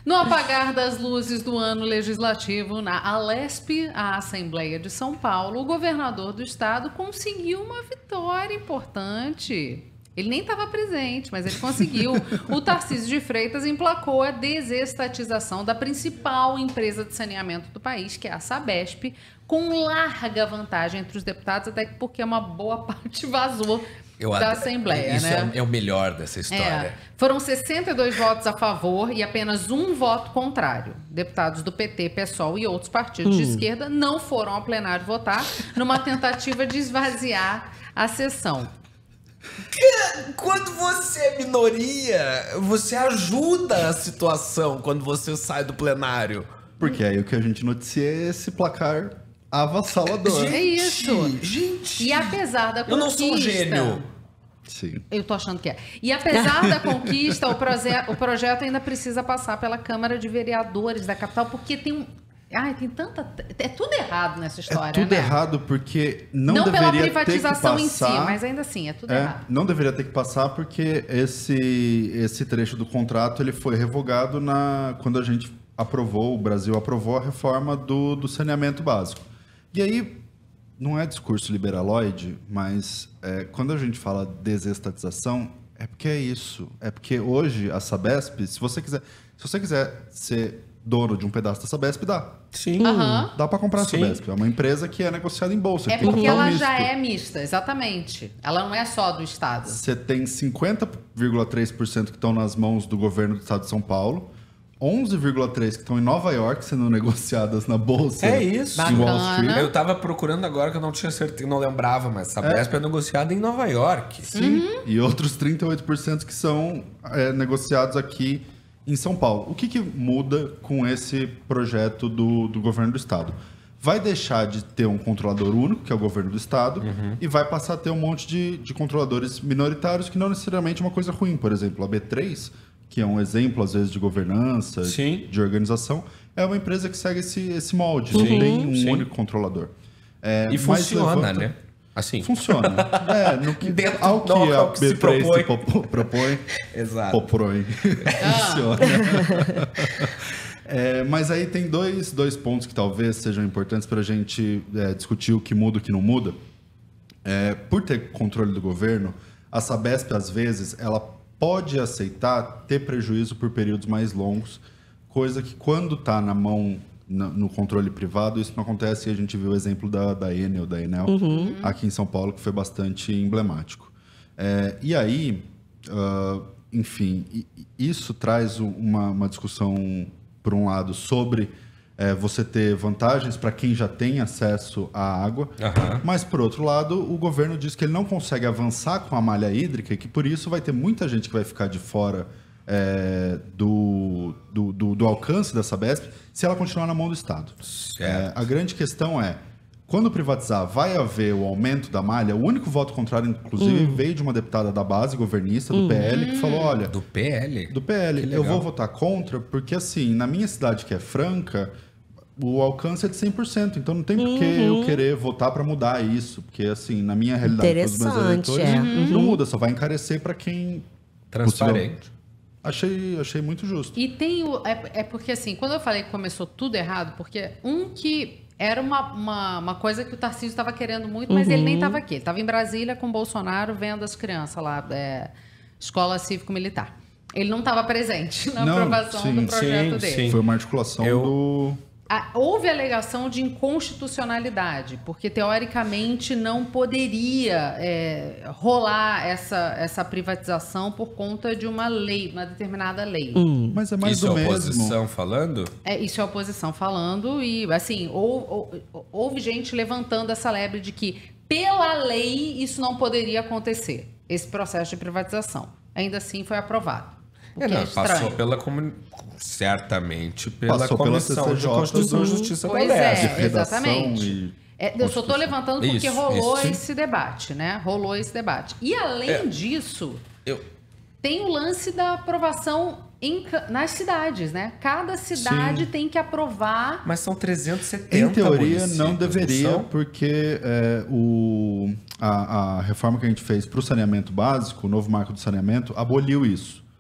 No apagar das luzes do ano legislativo na Alesp, a Assembleia de São Paulo, o governador do estado conseguiu uma vitória importante. Ele nem estava presente, mas ele conseguiu. O Tarcísio de Freitas emplacou a desestatização da principal empresa de saneamento do país, que é a Sabesp, com larga vantagem entre os deputados, até porque uma boa parte vazou da Assembleia. Isso, né? é o melhor dessa história. Foram 62 votos a favor e apenas um voto contrário. Deputados do PT, PSOL e outros partidos de esquerda não foram ao plenário votar numa tentativa de esvaziar a sessão. Quando você é minoria, você ajuda a situação quando você sai do plenário. Porque aí o que a gente noticia é esse placar avassalador. É isso. Gente. E apesar da conquista... Eu não sou um gênio. Sim. Eu tô achando que é. E apesar da conquista, o projeto ainda precisa passar pela Câmara de Vereadores da capital, porque tem tanta... É tudo errado nessa história, É tudo né? errado porque não Não deveria pela ter que privatização em si, passar... mas ainda assim, é tudo errado. Não deveria ter que passar porque esse trecho do contrato ele foi revogado quando a gente o Brasil aprovou a reforma do saneamento básico. E aí, não é discurso liberaloide, mas quando a gente fala desestatização, é porque é isso. É porque hoje a Sabesp, se você quiser ser dono de um pedaço da Sabesp, dá. Sim. Dá para comprar a Sabesp. É uma empresa que é negociada em bolsa. É que tem porque capital ela misto. já é mista, exatamente. Ela não é só do Estado. Você tem 50,3% que estão nas mãos do governo do Estado de São Paulo, 11,3% que estão em Nova York sendo negociadas na bolsa. É isso. Em Wall Bacana. Street. Eu tava procurando agora que eu não tinha certeza, não lembrava, mas essa Sabesp é negociada em Nova York. Sim. E outros 38% que são negociados aqui em São Paulo. O que muda com esse projeto do governo do Estado? Vai deixar de ter um controlador único, que é o governo do Estado, e vai passar a ter um monte de controladores minoritários, que não necessariamente é uma coisa ruim. Por exemplo, a B3, que é um exemplo, às vezes, de governança, de organização, é uma empresa que segue esse molde. Não tem um único controlador. E funciona, né? Assim. Funciona. No que, Dentro ao que do a que se B3 propõe. Exato. Funciona. Mas aí tem dois pontos que talvez sejam importantes para a gente discutir o que muda e o que não muda. Por ter controle do governo, a Sabesp, às vezes, ela pode aceitar ter prejuízo por períodos mais longos, coisa que quando está na mão, no controle privado, isso não acontece. E a gente viu o exemplo da Enel, aqui em São Paulo, que foi bastante emblemático. E aí, enfim, isso traz uma discussão, por um lado, sobre você ter vantagens para quem já tem acesso à água, mas, por outro lado, o governo diz que ele não consegue avançar com a malha hídrica e que, por isso, vai ter muita gente que vai ficar de fora do alcance da Sabesp se ela continuar na mão do Estado. A grande questão é, quando privatizar, vai haver o aumento da malha? O único voto contrário, inclusive, veio de uma deputada da base governista, do PL, que falou, olha... Do PL? Do PL. Eu vou votar contra, porque, assim, na minha cidade, que é Franca, o alcance é de 100%. Então, não tem por que eu querer votar para mudar isso. Porque, assim, na minha realidade, com os meus eleitores, não muda. Só vai encarecer para quem... Transparente. Achei muito justo. E tem porque, assim, quando eu falei que começou tudo errado, porque que era uma coisa que o Tarcísio estava querendo muito, mas ele nem estava aqui. Ele estava em Brasília com o Bolsonaro vendo as crianças lá, escola cívico-militar. Ele não estava presente na aprovação do projeto dele. Foi uma articulação do... Houve alegação de inconstitucionalidade, porque teoricamente não poderia rolar essa privatização por conta de uma lei, uma determinada lei. Mas é mais isso do é a mesmo. oposição falando? Isso é a oposição falando e, assim, houve gente levantando essa lebre de que, pela lei, isso não poderia acontecer, esse processo de privatização. Ainda assim, foi aprovado. Passou certamente pela Comissão pela de Constituição e Justiça da UERJ. Exatamente. Eu só estou levantando porque rolou esse debate, né? Rolou esse debate. E, além disso, tem o lance da aprovação nas cidades, né? Cada cidade tem que aprovar... Mas são 370 Em teoria, municípios, não deveria, porque a reforma que a gente fez para o saneamento básico, o novo marco do saneamento, aboliu isso.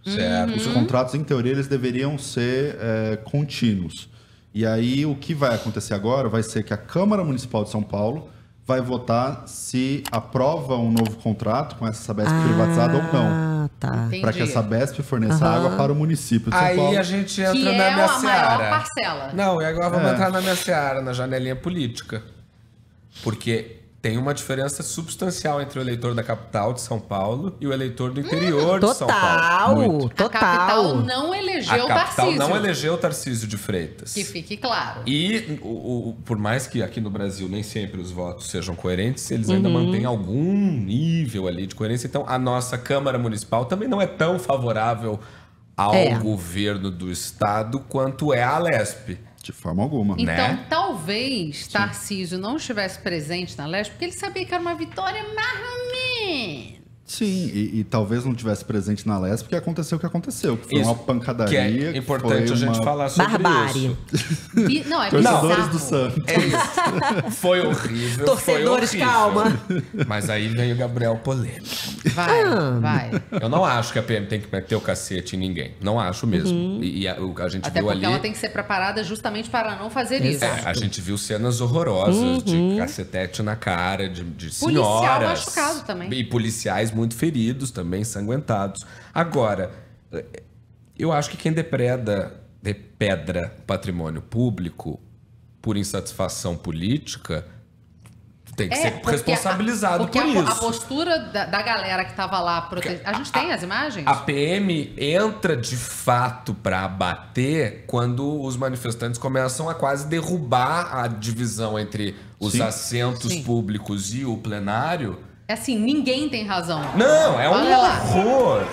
Certo. Os contratos, em teoria, eles deveriam ser contínuos. E aí, o que vai acontecer agora vai ser que a Câmara Municipal de São Paulo vai votar se aprova um novo contrato com essa Sabesp privatizada ou não. Tá. Para que a Sabesp forneça água para o município de São Aí Paulo. a gente entra Que na é minha a maior seara. parcela. Não, e agora vamos entrar na minha seara, na janelinha política. Porque tem uma diferença substancial entre o eleitor da capital de São Paulo e o eleitor do interior de São Paulo. A capital não elegeu A o capital Tarcísio. não elegeu o Tarcísio de Freitas. Que fique claro. E por mais que aqui no Brasil nem sempre os votos sejam coerentes, eles ainda mantêm algum nível ali de coerência. Então, a nossa Câmara Municipal também não é tão favorável ao governo do Estado quanto é a Alesp. De forma alguma. Então, né? talvez Tarcísio não estivesse presente na Leste, porque ele sabia que era uma vitória mais ou menos. Sim, e talvez não tivesse presente na Leste, porque aconteceu o que aconteceu, que foi Isso, uma pancadaria. que é importante foi a gente uma... falar sobre Barbárie. isso. Não, é Torcedores bizarro. do Santos. É isso. Foi horrível. Torcedores, foi horrível. calma. Mas aí vem o Gabriel polêmico. Vai. Eu não acho que a PM tem que meter o cacete em ninguém. Não acho mesmo. E a gente Até viu porque ali. ela tem que ser preparada justamente para não fazer isso. A gente viu cenas horrorosas de cacetete na cara, de Policial senhoras. machucado também. E policiais muito feridos também, ensanguentados. Agora, eu acho que quem depredra patrimônio público por insatisfação política tem que ser porque responsabilizado porque por a isso. postura da galera que estava lá protegendo. A gente tem as imagens? A PM entra de fato para abater quando os manifestantes começam a quase derrubar a divisão entre os assentos Sim. públicos e o plenário. É assim, ninguém tem razão. Não, é um Olha lá. horror.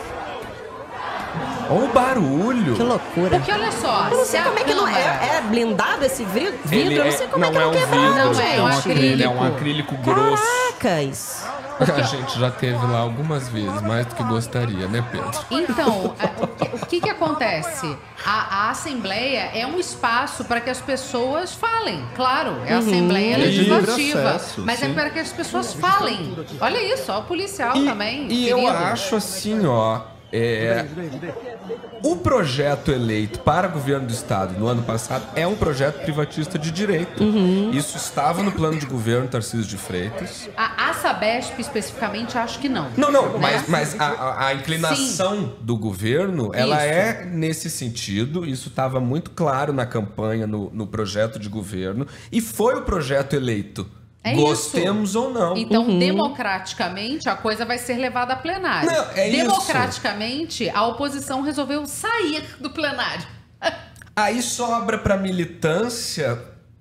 Olha o barulho. Que loucura. Porque olha só, Eu não se sei a como é que não Câmara... é blindado esse vidro. Ele Eu não sei como é que não quebrou, Não, gente. é um acrílico. Ele é um acrílico grosso. Caracas. A gente já teve lá algumas vezes, mais do que gostaria, né, Pedro? Então, o que acontece? A Assembleia é um espaço para que as pessoas falem. Claro, é a Assembleia Legislativa. Livre acesso, mas é sim. para que as pessoas falem. Olha isso, ó, o policial também. E eu querido. acho assim, ó. O projeto eleito para governo do Estado no ano passado é um projeto privatista de direita. Isso estava no plano de governo Tarcísio de Freitas. A Sabesp, especificamente, acho que não. Não, né? mas a inclinação do governo, ela Isso. é nesse sentido. Isso estava muito claro na campanha, no projeto de governo. E foi o projeto eleito. É Gostemos isso. ou não. Então, democraticamente, a coisa vai ser levada a plenário. Não, é isso. Democraticamente, a oposição resolveu sair do plenário. Aí sobra para militância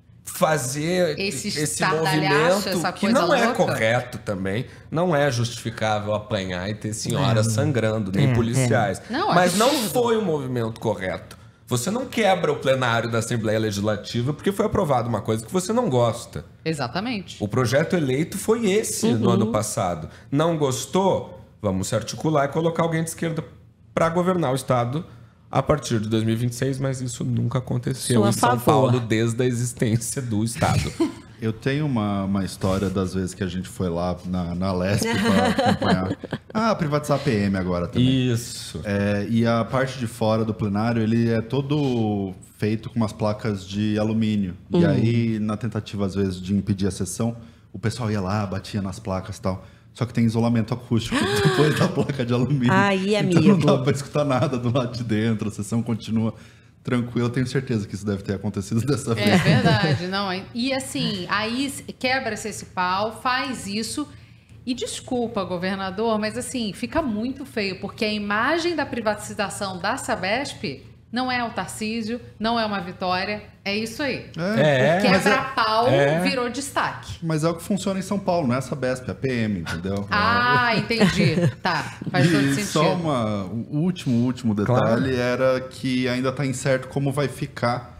fazer Esse esse estardalhaço, movimento essa que coisa não é louca. correto também. Não é justificável apanhar e ter senhoras sangrando, nem policiais. Não, Mas não absurdo. foi o movimento correto. Você não quebra o plenário da Assembleia Legislativa porque foi aprovada uma coisa que você não gosta. Exatamente. O projeto eleito foi esse no ano passado. Não gostou? Vamos se articular e colocar alguém de esquerda para governar o Estado a partir de 2026, mas isso nunca aconteceu Sou a em São favor. Paulo desde a existência do Estado. Eu tenho uma história das vezes que a gente foi lá na Lesp para acompanhar. Privatizar a PM agora também. Isso. E a parte de fora do plenário, ele é todo feito com umas placas de alumínio. E aí, na tentativa, às vezes, de impedir a sessão, o pessoal ia lá, batia nas placas e tal. Só que tem isolamento acústico depois da placa de alumínio. Aí, então não amigo. dá para escutar nada do lado de dentro, a sessão continua tranquila. Eu tenho certeza que isso deve ter acontecido dessa vez. É verdade, não. E assim, aí quebra-se esse pau, faz isso. E desculpa, governador, mas assim, fica muito feio, porque a imagem da privatização da Sabesp não é o Tarcísio, não é uma vitória, é isso aí. É, O quebra-pau virou destaque. Mas é o que funciona em São Paulo, não é essa Besp, é a PM, entendeu? Ah, entendi. Tá, faz todo E sentido. só o último detalhe era que ainda está incerto como vai ficar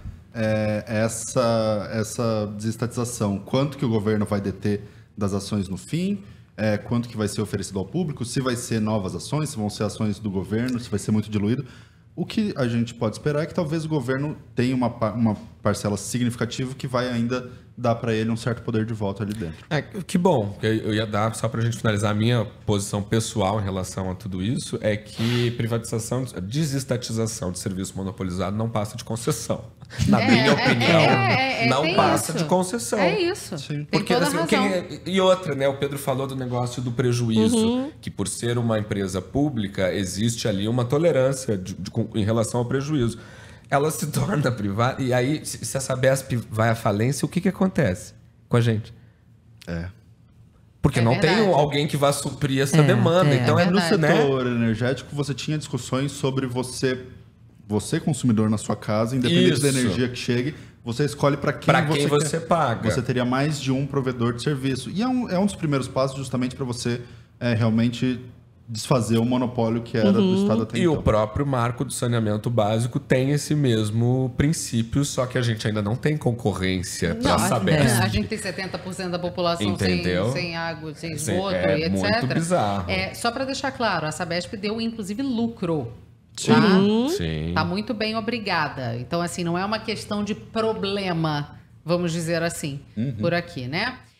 essa desestatização. Quanto que o governo vai deter das ações no fim, quanto que vai ser oferecido ao público, se vai ser novas ações, se vão ser ações do governo, se vai ser muito diluído. O que a gente pode esperar é que talvez o governo tenha uma parcela significativa que vai ainda dá para ele um certo poder de voto ali dentro. Que bom. Eu ia dar, só para a gente finalizar, a minha posição pessoal em relação a tudo isso é que privatização, desestatização de serviço monopolizado não passa de concessão. Na minha opinião, não passa de concessão. É isso. Sim. Tem Porque, toda assim, razão. e outra, né? O Pedro falou do negócio do prejuízo, que por ser uma empresa pública, existe ali uma tolerância em relação ao prejuízo. Ela se torna privada, e aí, se a Sabesp vai à falência, o que acontece com a gente? Porque não tem alguém que vá suprir essa demanda. Então No setor energético, você tinha discussões sobre você consumidor na sua casa, independente da energia que chegue, você escolhe para quem você paga. Você teria mais de um provedor de serviço. E é um dos primeiros passos justamente para você realmente desfazer o monopólio que era do Estado até então. E o próprio marco do saneamento básico tem esse mesmo princípio, só que a gente ainda não tem concorrência para saber. A gente tem 70% da população sem água, sem esgoto e etc. Muito bizarro. Só para deixar claro, a Sabesp deu inclusive lucro. Sim. Tá muito bem, obrigada. Então, assim, não é uma questão de problema, vamos dizer assim, por aqui, né?